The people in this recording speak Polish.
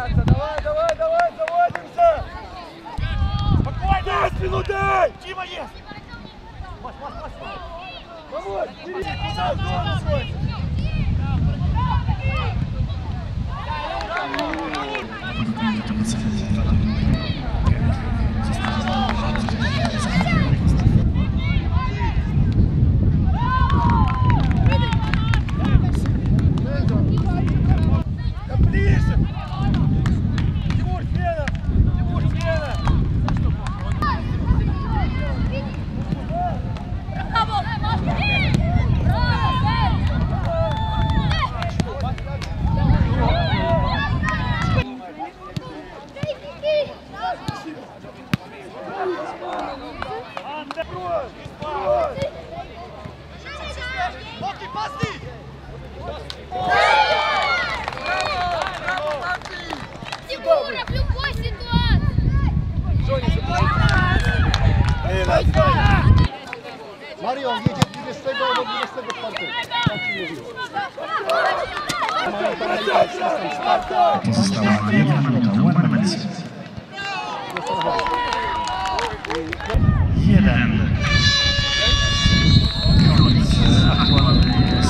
Давай, давай, давай, заводимся! Спокойно! Спину дай! Тима есть! Помочь! Бери! Куда зону свой! Marion jedzie 20 albo 24. Tak się mówi. Pozostała 1 minuta, ładna wersja. 1. Koniec aktualnej